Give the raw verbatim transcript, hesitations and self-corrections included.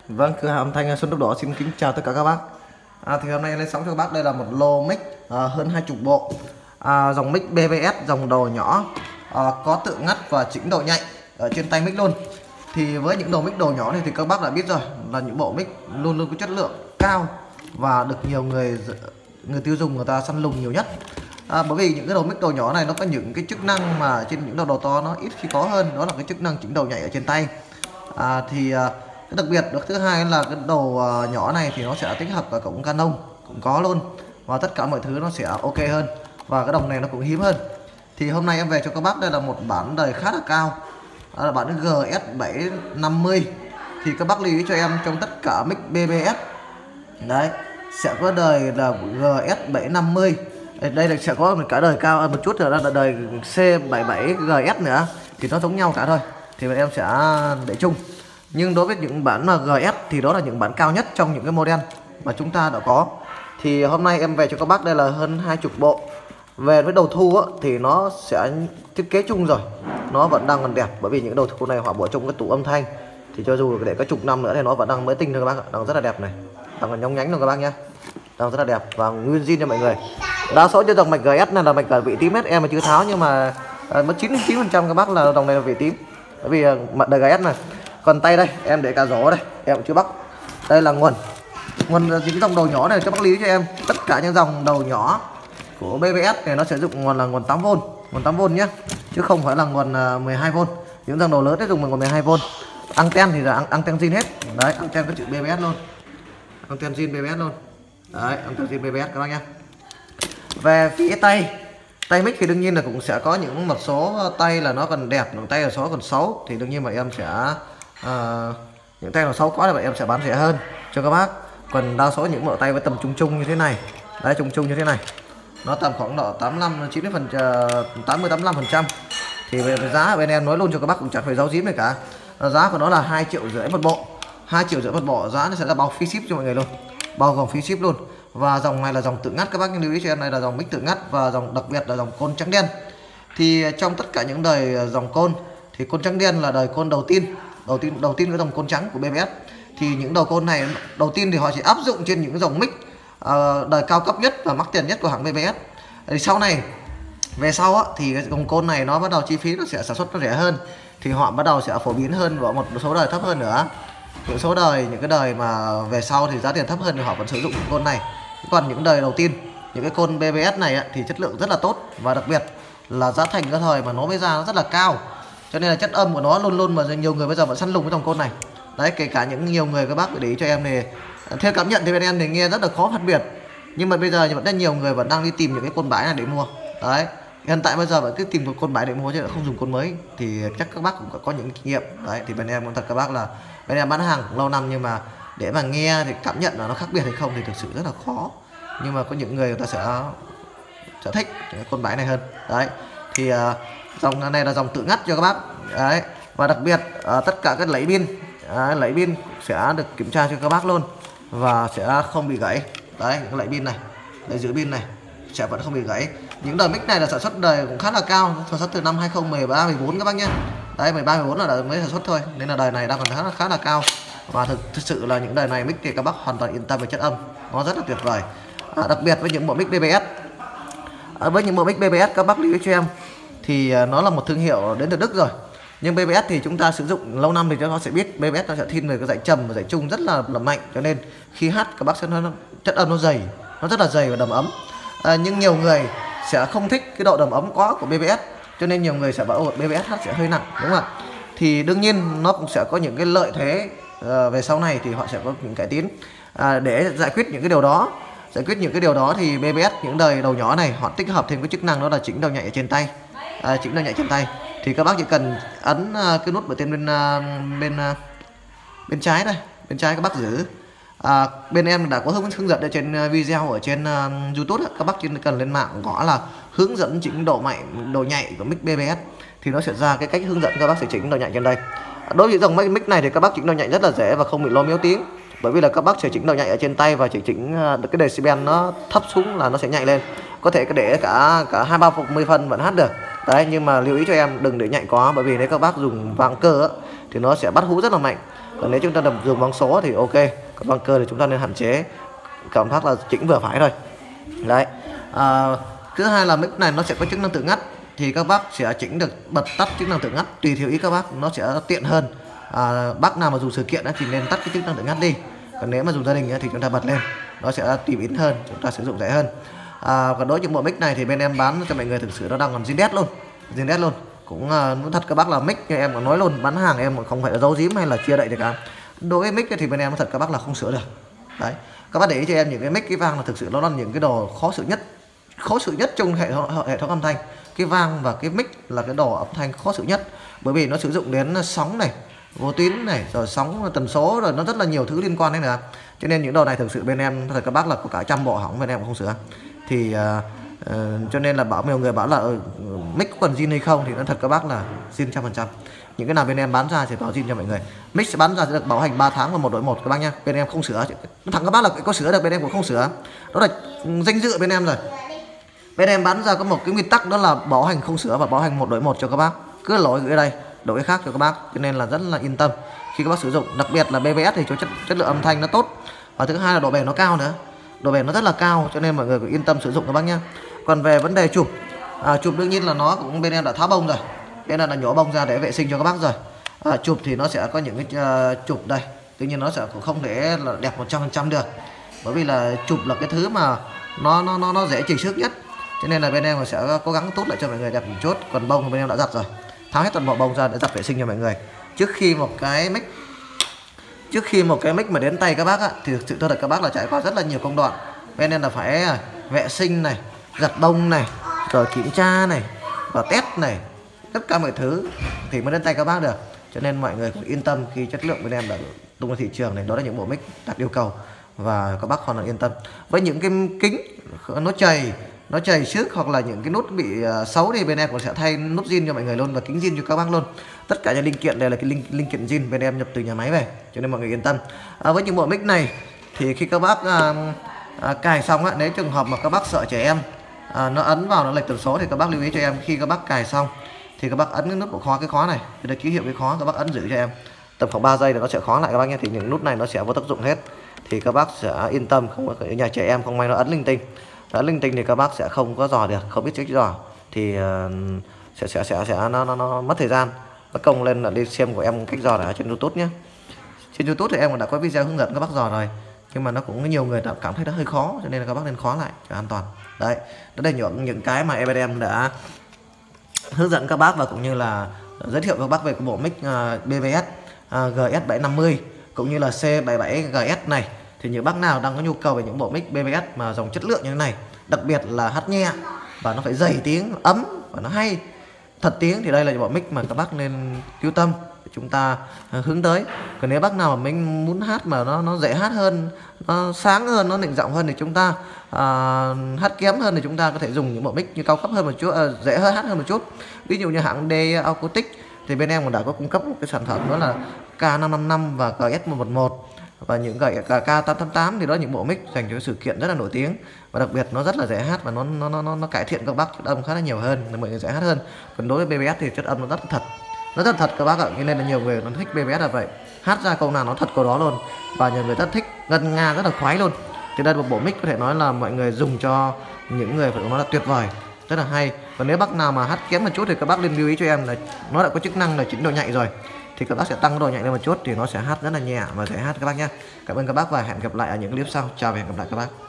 Vâng, cửa hàng âm thanh Xuân Tốc Độ xin kính chào tất cả các bác. À, thì hôm nay lên sóng cho các bác đây là một lô mic à, hơn hai chục bộ, à, dòng mic bê bê ét, dòng đầu nhỏ, à, có tự ngắt và chỉnh độ nhạy ở trên tay mic luôn. Thì với những đầu mic đầu nhỏ này thì các bác đã biết rồi, là những bộ mic luôn luôn có chất lượng cao và được nhiều người người tiêu dùng người ta săn lùng nhiều nhất. À, bởi vì những cái đầu mic đầu nhỏ này nó có những cái chức năng mà trên những đầu đầu to nó ít khi có hơn, đó là cái chức năng chỉnh độ nhạy ở trên tay. À, thì à, cái đặc biệt được thứ hai là cái đầu nhỏ này thì nó sẽ tích hợp cả cổng Canon cũng có luôn, và tất cả mọi thứ nó sẽ ok hơn, và cái đồng này nó cũng hiếm hơn. Thì hôm nay em về cho các bác đây là một bản đời khá là cao, đó là bản G S bảy năm mươi. Thì các bác lưu ý cho em, trong tất cả mic bê bê ét đấy sẽ có đời là G S bảy năm mươi. Đây là sẽ có một cả đời cao hơn một chút, rồi là đời C bảy mươi bảy G S nữa, thì nó giống nhau cả thôi, thì em sẽ để chung. Nhưng đối với những bản mà G S thì đó là những bản cao nhất trong những cái model mà chúng ta đã có. Thì hôm nay em về cho các bác đây là hơn hai chục bộ. Về với đầu thu á, thì nó sẽ thiết kế chung rồi, nó vẫn đang còn đẹp, bởi vì những đầu thu này họ bỏ trong cái tủ âm thanh, thì cho dù để có chục năm nữa thì nó vẫn đang mới tinh thôi các bác ạ, đang rất là đẹp này, đang còn nhóng nhánh luôn các bác nhé, đang rất là đẹp và nguyên zin cho mọi người. Đa số cho dòng mạch G S này là mạch vị tím hết, em mà chưa tháo, nhưng mà mất chín mươi chín phần trăm các bác là dòng này là vị tím, bởi vì mặt đời G S này. Còn tay đây em để cả rổ đây, em cũng chưa bắt. Đây là nguồn nguồn những dòng đầu nhỏ này cho bác lý cho em, tất cả những dòng đầu nhỏ của bê bê ét này nó sử dụng nguồn là nguồn tám vôn, nguồn tám vôn nhé, chứ không phải là nguồn mười hai vôn. Những dòng đầu lớn đấy dùng nguồn mười hai vôn. Anten thì là anten zin hết đấy, anten có chữ bê bê ét luôn, anten zin bê bê ét luôn đấy, anten zin bê bê ét các bác nhé. Về phía tay tay mic thì đương nhiên là cũng sẽ có những một số tay là nó còn đẹp, những tay là số còn xấu, thì đương nhiên mà em sẽ à, những tay là xấu quá là vậy em sẽ bán rẻ hơn cho các bác. Còn đa số những bộ tay với tầm trung trung như thế này đấy, trung trung như thế này, nó tầm khoảng độ tám mươi lăm chín mươi phần tám mươi tám mươi lăm phần trăm, thì về giá bên em nói luôn cho các bác cũng chẳng phải giấu giếm này cả, giá của nó là hai triệu rưỡi một bộ, hai triệu rưỡi một bộ, giá nó sẽ là bao phí ship cho mọi người luôn, bao gồm phí ship luôn. Và dòng này là dòng tự ngắt các bác lưu ý cho em, này là dòng mic tự ngắt, và dòng đặc biệt là dòng côn trắng đen. Thì trong tất cả những đời dòng côn thì côn trắng đen là đời côn đầu tiên, đầu tiên đầu tiên cái dòng côn trắng của bê bê ét. Thì những đầu côn này đầu tiên thì họ chỉ áp dụng trên những dòng mic uh, đời cao cấp nhất và mắc tiền nhất của hãng bê bê ét. Thì sau này về sau á, thì cái dòng côn này nó bắt đầu chi phí nó sẽ sản xuất nó rẻ hơn, thì họ bắt đầu sẽ phổ biến hơn vào một số đời thấp hơn nữa. Những số đời những cái đời mà về sau thì giá tiền thấp hơn thì họ vẫn sử dụng côn này. Còn những đời đầu tiên, những cái côn bê bê ét này á, thì chất lượng rất là tốt, và đặc biệt là giá thành cái thời mà nó mới ra nó rất là cao, cho nên là chất âm của nó luôn luôn mà nhiều người bây giờ vẫn săn lùng cái dòng côn này đấy. Kể cả những nhiều người các bác để ý cho em thì theo cảm nhận thì bên em thì nghe rất là khó phân biệt, nhưng mà bây giờ vẫn rất nhiều người vẫn đang đi tìm những cái côn bãi này để mua đấy. Hiện tại bây giờ vẫn cứ tìm một côn bãi để mua chứ không dùng côn mới, thì chắc các bác cũng có những kinh nghiệm đấy. Thì bên em cũng thật các bác là bên em bán hàng cũng lâu năm, nhưng mà để mà nghe thì cảm nhận là nó khác biệt hay không thì thực sự rất là khó. Nhưng mà có những người người ta sẽ sẽ thích cái côn bãi này hơn đấy. Thì uh, dòng này là dòng tự ngắt cho các bác đấy, và đặc biệt uh, tất cả các lấy pin uh, lấy pin sẽ được kiểm tra cho các bác luôn, và sẽ không bị gãy đấy. Những cái lấy pin này, lấy giữ pin này sẽ vẫn không bị gãy. Những đời mic này là sản xuất đời cũng khá là cao, sản xuất từ năm hai không một ba mười bốn các bác nhé đấy, mười ba mười bốn là đời mới sản xuất thôi, nên là đời này đang còn khá là khá là cao. Và thực, thực sự là những đời này mic thì các bác hoàn toàn yên tâm về chất âm, nó rất là tuyệt vời. À, đặc biệt với những bộ mic bê bê ét, à, với những bộ mic bê bê ét các bác lưu ý cho em thì à, nó là một thương hiệu đến từ Đức rồi. Nhưng bê bê ét thì chúng ta sử dụng lâu năm thì nó sẽ biết bê bê ét nó sẽ thiên về cái dãy trầm và dãy trung rất là, là mạnh, cho nên khi hát các bác sẽ nó, chất âm nó dày, nó rất là dày và đầm ấm. À, nhưng nhiều người sẽ không thích cái độ đầm ấm quá của bê bê ét, cho nên nhiều người sẽ bảo ồ bê bê ét hát sẽ hơi nặng, đúng không ạ? Thì đương nhiên nó cũng sẽ có những cái lợi thế à, về sau này thì họ sẽ có những cải tiến à, để giải quyết những cái điều đó. Giải quyết những cái điều đó thì bê bê ét những đời đầu nhỏ này họ tích hợp thêm cái chức năng đó là chỉnh đầu nhạy ở trên tay, à, chỉnh đầu nhạy trên tay. Thì các bác chỉ cần ấn uh, cái nút ở trên bên uh, bên uh, bên trái đây, bên trái các bác giữ. À, bên em đã có hướng hướng dẫn ở trên video ở trên uh, YouTube, các bác chỉ cần lên mạng gõ là hướng dẫn chỉnh độ mạnh độ nhạy của mic bê bê ét thì nó sẽ ra cái cách hướng dẫn các bác sẽ chỉnh độ nhạy trên đây. Đối với dòng mic này thì các bác chỉnh độ nhạy rất là dễ và không bị lo miếu tiếng, bởi vì là các bác sẽ chỉnh độ nhạy ở trên tay và chỉ chỉnh được cái decibel nó thấp xuống là nó sẽ nhạy lên, có thể để cả cả hai ba mươi phân vẫn hát được đấy. Nhưng mà lưu ý cho em đừng để nhạy quá, bởi vì nếu các bác dùng vang cơ á, thì nó sẽ bắt hú rất là mạnh. Còn nếu chúng ta dùng băng số thì ok, còn băng cơ thì chúng ta nên hạn chế cảm giác là chỉnh vừa phải thôi. Đấy. À, thứ hai là mic này nó sẽ có chức năng tự ngắt, thì các bác sẽ chỉnh được bật tắt chức năng tự ngắt tùy theo ý các bác, nó sẽ tiện hơn. À, bác nào mà dùng sự kiện thì nên tắt cái chức năng tự ngắt đi, còn nếu mà dùng gia đình thì chúng ta bật lên, nó sẽ tìm ít hơn, chúng ta sử dụng dễ hơn. À, còn đối với những bộ mic này thì bên em bán cho mọi người thực sự nó đang còn zin đét luôn, zin đét luôn. Cũng uh, nói thật các bác là mic như em có nói luôn, bán hàng em không phải là giấu giếm hay là chia đậy được cả. Đối với mic thì bên em nói thật các bác là không sửa được. Đấy, các bác để ý cho em những cái mic cái vang là thực sự nó là những cái đồ khó xử nhất, khó xử nhất trong hệ thống hệ thống âm thanh. Cái vang và cái mic là cái đồ âm thanh khó xử nhất, bởi vì nó sử dụng đến sóng này, vô tuyến này, rồi sóng tần số, rồi nó rất là nhiều thứ liên quan đấy nữa. Cho nên những đồ này thực sự bên em thật các bác là có cả trăm bộ hỏng bên em cũng không sửa. Thì uh, uh, cho nên là bảo nhiều người bảo là uh, mic có còn zin hay không thì nó thật các bác là zin trăm phần trăm. Những cái nào bên em bán ra sẽ bảo zin cho mọi người. Mic sẽ bán ra sẽ được bảo hành ba tháng và một đổi một các bác nha. Bên em không sửa, thẳng các bác là có sửa được, bên em cũng không sửa. Đó là danh dự bên em rồi. Bên em bán ra có một cái nguyên tắc đó là bảo hành không sửa và bảo hành một đổi một cho các bác. Cứ lỗi gửi đây, đổi cái khác cho các bác. Cho nên là rất là yên tâm khi các bác sử dụng. Đặc biệt là bê vê ét thì cho chất, chất lượng âm thanh nó tốt. Và thứ hai là độ bền nó cao nữa. Độ bền nó rất là cao, cho nên mọi người cứ yên tâm sử dụng các bác nhé. Còn về vấn đề chụp, à, chụp đương nhiên là nó cũng bên em đã tháo bông rồi. Bên em là nhổ bông ra để vệ sinh cho các bác rồi. À, chụp thì nó sẽ có những cái uh, chụp đây. Tuy nhiên nó sẽ cũng không thể là đẹp một trăm phần trăm được. Bởi vì là chụp là cái thứ mà nó nó nó nó dễ chỉnh xước nhất. Cho nên là bên em sẽ cố gắng tốt lại cho mọi người đẹp một chút. Còn bông thì bên em đã giặt rồi, tháo hết toàn bộ bông ra để giặt vệ sinh cho mọi người. Trước khi một cái mic trước khi một cái mic mà đến tay các bác á, thì thực sự tôi thật các bác là trải qua rất là nhiều công đoạn. Bên em là phải vệ sinh này, giặt bông này, rồi kiểm tra này, và test này, tất cả mọi thứ thì mới đến tay các bác được. Cho nên mọi người cũng yên tâm khi chất lượng bên em đã tung ra thị trường này. Đó là những bộ mic đạt yêu cầu và các bác hoàn toàn yên tâm. Với những cái kính nó chày nó chảy xước hoặc là những cái nút bị uh, xấu thì bên em cũng sẽ thay nút zin cho mọi người luôn và kính zin cho các bác luôn. Tất cả những linh kiện đây là cái linh, linh kiện zin bên em nhập từ nhà máy về, cho nên mọi người yên tâm. À, với những bộ mic này thì khi các bác uh, uh, cài xong á, nếu trường hợp mà các bác sợ trẻ em uh, nó ấn vào nó lệch tần số thì các bác lưu ý cho em, khi các bác cài xong thì các bác ấn cái nút của khóa, cái khóa này để ký hiệu cái khóa, các bác ấn giữ cho em tầm khoảng ba giây để nó sẽ khóa lại các bác nhé. Thì những nút này nó sẽ vô tác dụng hết, thì các bác sẽ yên tâm, không có nhà trẻ em không may nó ấn linh tinh. Đã linh tinh thì các bác sẽ không có dò được, không biết chích dò thì uh, sẽ sẽ sẽ sẽ nó, nó nó mất thời gian. Bác công lên là đi xem của em cách dò ở trên YouTube nhé. Trên YouTube thì em cũng đã có video hướng dẫn các bác dò rồi, nhưng mà nó cũng có nhiều người đã cảm thấy nó hơi khó, cho nên là các bác nên khóa lại cho an toàn. Đấy, đó là những những cái mà em đã hướng dẫn các bác và cũng như là giới thiệu các bác về cái bộ mic uh, bê vê ét uh, giê ét bảy năm mươi cũng như là C bảy bảy giê ét này. Thì những bác nào đang có nhu cầu về những bộ mic bê vê ét mà dòng chất lượng như thế này, đặc biệt là hát nhẹ và nó phải dày tiếng, ấm và nó hay thật tiếng, thì đây là bộ mic mà các bác nên chú tâm để chúng ta hướng tới. Còn nếu bác nào mà mình muốn hát mà nó nó dễ hát hơn, nó sáng hơn, nó định giọng hơn thì chúng ta uh, hát kém hơn thì chúng ta có thể dùng những bộ mic như cao cấp hơn một chút, uh, dễ hơn hát hơn một chút. Ví dụ như hãng D Acoustic thì bên em cũng đã có cung cấp một cái sản phẩm đó là K năm năm năm và G S một một một. Và những cái K tám tám tám thì đó là những bộ mic dành cho sự kiện rất là nổi tiếng, và đặc biệt nó rất là dễ hát và nó nó nó nó cải thiện các bác chất âm khá là nhiều hơn, nên mọi người dễ hát hơn. Còn đối với bê vê ét thì chất âm nó rất là thật, nó rất thật các bác ạ, nên là nhiều người nó thích bê vê ét là vậy, hát ra câu nào nó thật câu đó luôn, và nhiều người rất thích, ngân nga rất là khoái luôn. Thì đây là một bộ mic có thể nói là mọi người dùng cho những người phải nói là tuyệt vời, rất là hay. Còn nếu bác nào mà hát kém một chút thì các bác nên lưu ý cho em là nó đã có chức năng là chỉnh độ nhạy rồi, thì các bác sẽ tăng độ nhạy lên một chút thì nó sẽ hát rất là nhẹ và dễ hát các bác nhé. Cảm ơn các bác và hẹn gặp lại ở những clip sau. Chào và hẹn gặp lại các bác.